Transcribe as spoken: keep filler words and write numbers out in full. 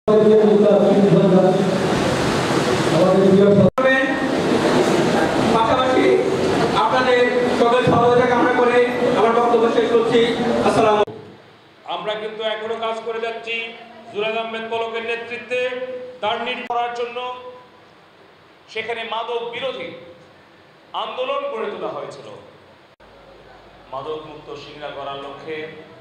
পাশাপাশি আপনাদের সকল সহযোগিতা কামনা করে আমার বক্তব্য শেষ করছি। আসসালাম। আমরা কিন্তু এখনো কাজ করে যাচ্ছি জুরাদ আহমেদ পলকের নেতৃত্বে তার নির্মাণ করার জন্য। সেখানে মাদক বিরোধী আন্দোলন গড়ে তোলা হয়েছিল। মাদক মুক্ত সিংড়া করার লক্ষ্যে